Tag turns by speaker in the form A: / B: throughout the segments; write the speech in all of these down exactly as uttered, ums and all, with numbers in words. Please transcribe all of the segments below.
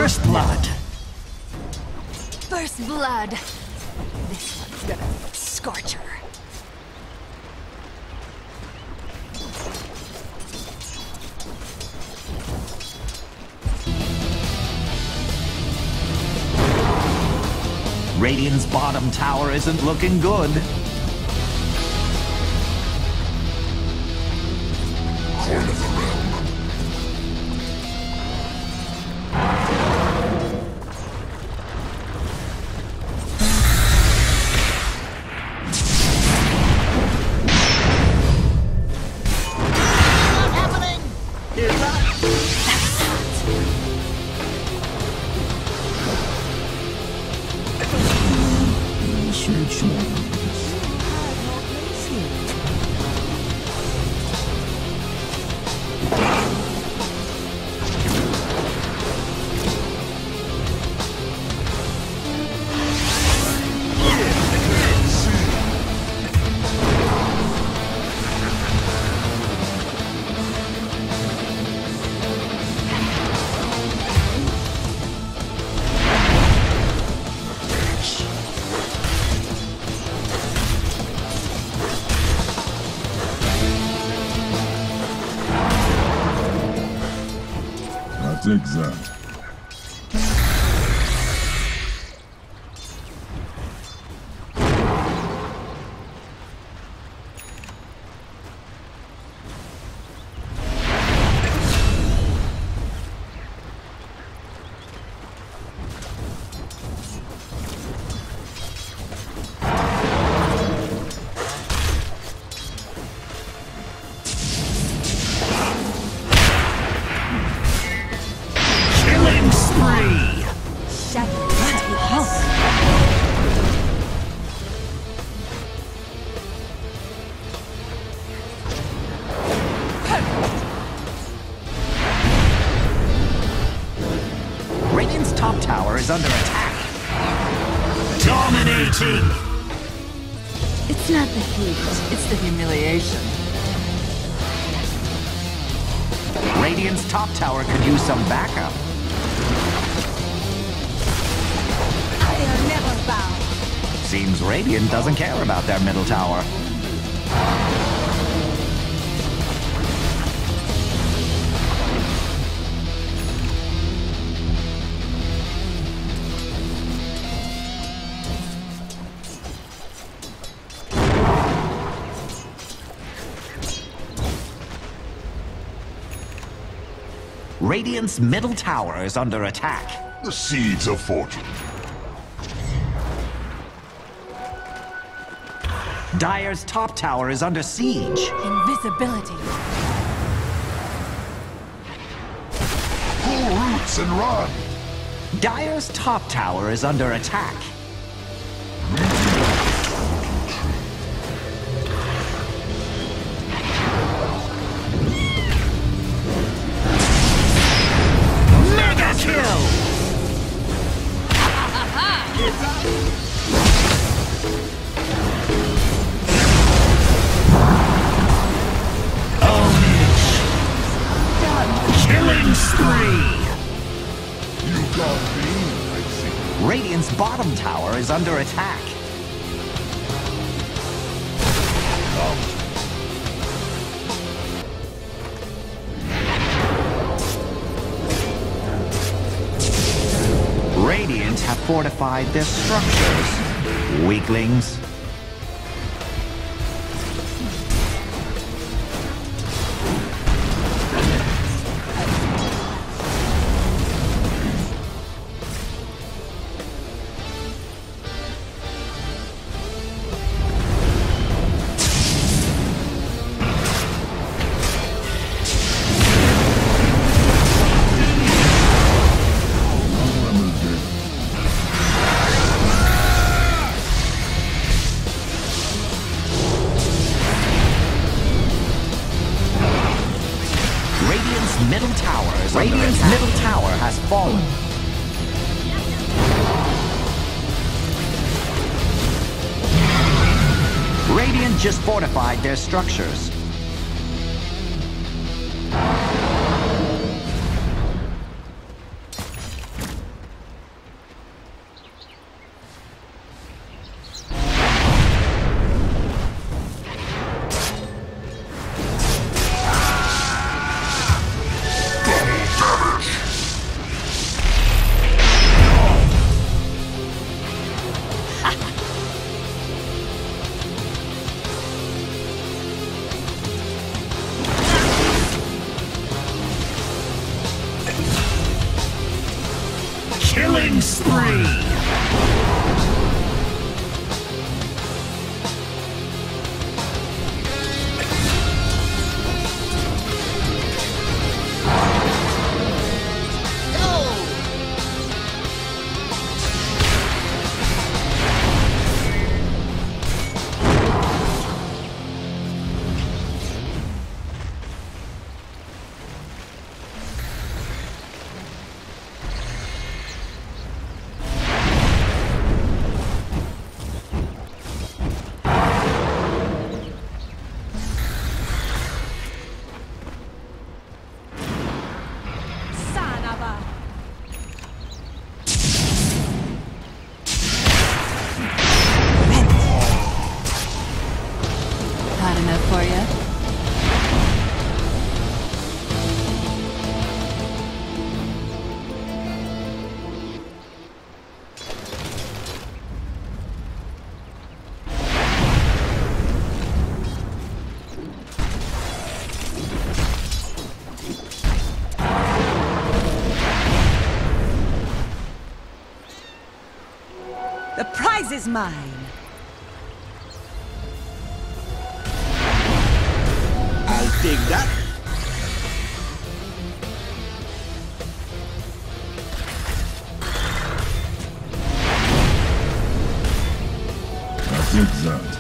A: First blood.
B: First blood. This one's gonna scorch her.
A: Radiant's bottom tower isn't looking good.
C: Horn of the realm.
D: What's happening? Here's that.
C: Take that.
A: Radiant's top tower is under attack. Dominating!
B: It's not the heat, it's the humiliation.
A: Radiant's top tower could use some backup.
B: They'll never bow.
A: Seems Radiant doesn't care about their middle tower. Radiant's middle tower is under attack.
C: The seeds of fortune.
A: Dire's top tower is under siege.
B: Invisibility.
C: Pull roots and run.
A: Dire's top tower is under attack. Mega kill! Killing spree!
C: You got me, I see.
A: Radiant's bottom tower is under attack. Radiant have fortified their structures. Weaklings. Middle tower is Radiant's middle tower has fallen. Radiant just fortified their structures.
E: Killing spree!
B: For you.
F: The prize is mine.
D: I'll take that.
C: I take that.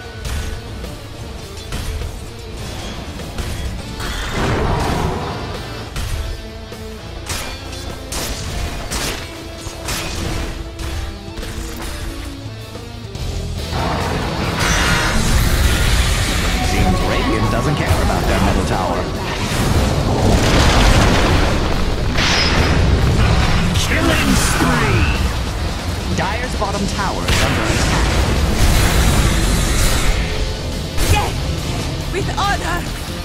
A: Doesn't care about their middle tower.
E: Killing spree!
A: Dire's bottom tower is under attack.
F: Death with honor.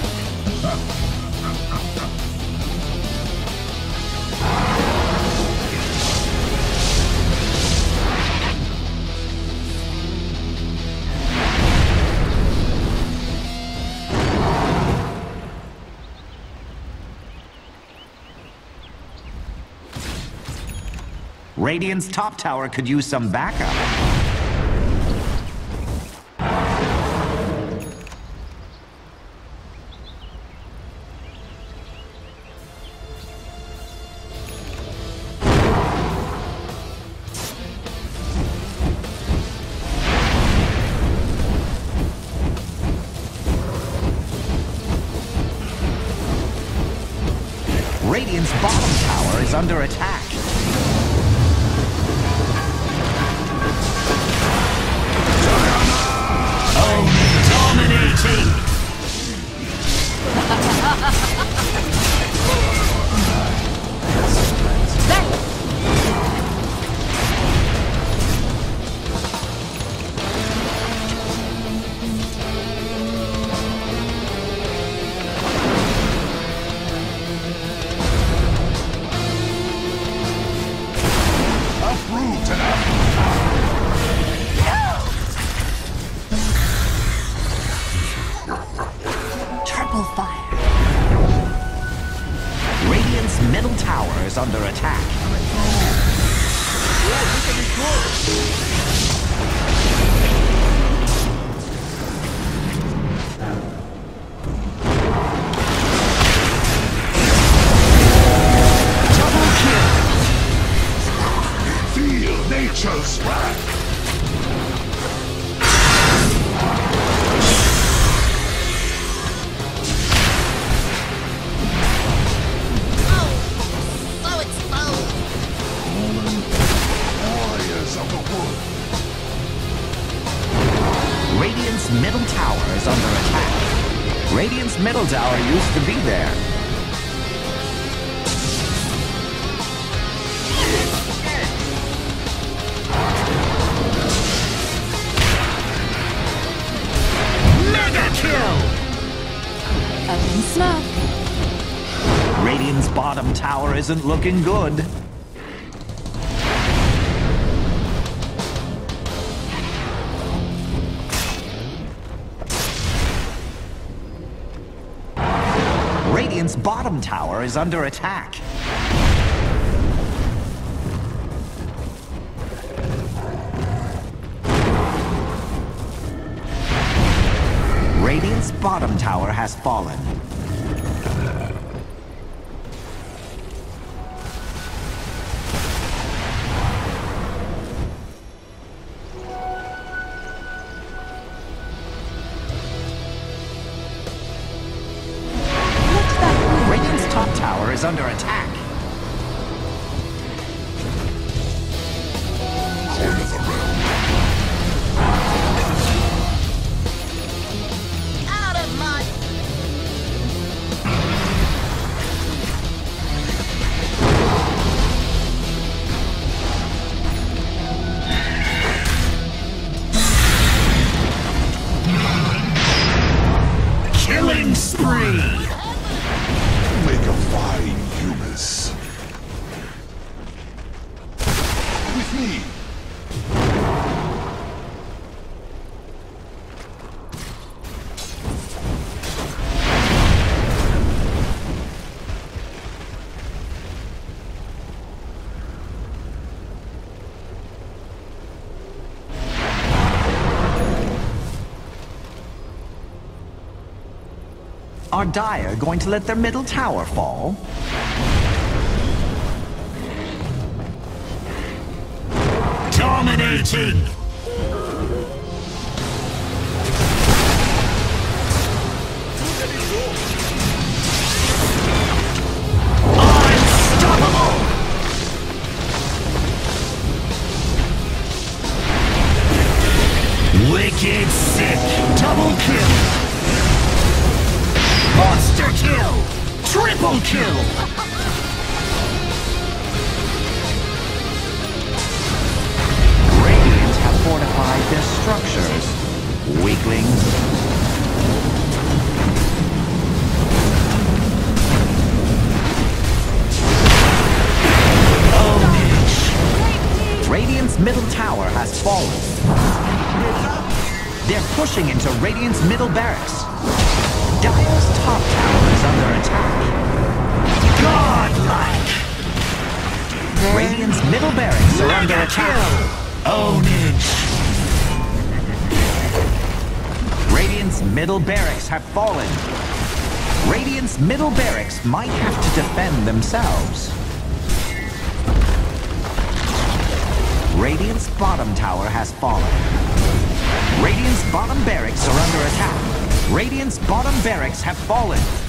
A: Radiant's top tower could use some backup. Radiant's bottom tower is under attack.
E: Dominating!
C: Uproot and up.
B: Triple fire.
A: Radiant's middle tower is under attack.
E: Double kill!
C: Feel nature's wrath.
A: Radiant's middle tower is under attack. Radiant's middle tower used to be there.
E: Mega kill!
B: Up in smoke.
A: Radiant's bottom tower isn't looking good. Radiant's bottom tower is under attack. bottom tower has fallen. Radiant's top tower is under attack.
C: Out of the realm.
F: Out of my...
E: Killing spree!
C: Make a fine humus. With me.
A: Are Dire going to let their middle tower fall?
E: Dominating! Unstoppable! Wicked sick! Double kill! Monster kill! Triple kill!
A: Radiant have fortified their structures. Weaklings. Radiant's middle tower has fallen. They're pushing into Radiant's middle barracks. Dire's top tower is under attack.
E: Godlike!
A: Radiant's middle barracks are under
E: Mega
A: attack.
E: kill! Ownage!
A: Radiant's middle barracks have fallen. Radiant's middle barracks might have to defend themselves. Radiant's bottom tower has fallen. Radiant's bottom barracks are under attack. Radiant's bottom barracks have fallen.